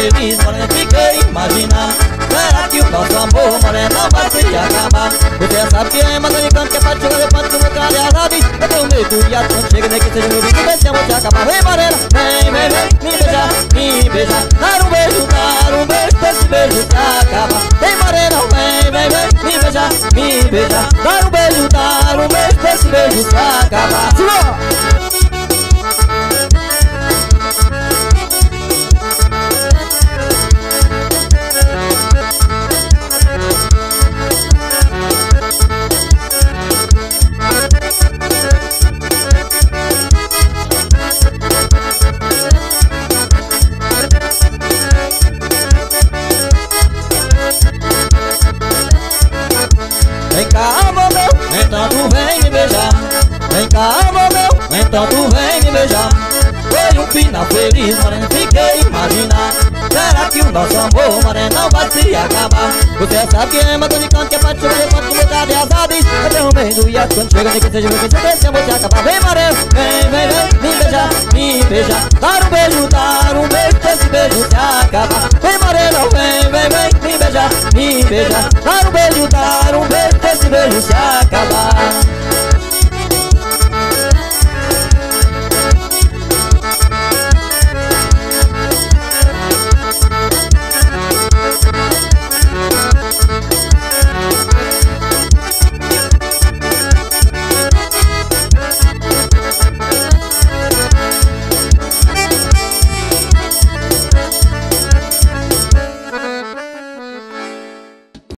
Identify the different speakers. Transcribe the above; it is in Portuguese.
Speaker 1: feliz, morena, fiquei imaginando. Será que o nosso amor, morena, não vai se acabar? Você sabe que é manda de canto, que é pra te jogar de panto, como cara de azado. Eu tenho medo de ato, quando chega, nem que seja meu vídeo, vê se amor te acabar. Vem, morena, vem, vem, vem, me beijar. Dar um beijo pra esse beijo se acabar. Vem, morena, vem, vem, vem, me beijar. Dar um beijo pra esse beijo se acabar. Vem cá, amor meu, então tu vem me beijar. Vem cá, amor meu, então tu vem me beijar. Foi um final feliz, morena, fiquei imaginando. Será que o nosso amor, morena, não vai se acabar? Você sabe que é manda de canto, que é pra te jogar de panto, como cara de azado. Eu tenho medo e ato, quando chega, nem que seja meu vídeo, vê se amor te acabar. Vem, morena, vem, vem, vem, me beijar. Dar um beijo pra esse beijo se acabar. Vem, morena, vem, vem, vem, me beijar. Dar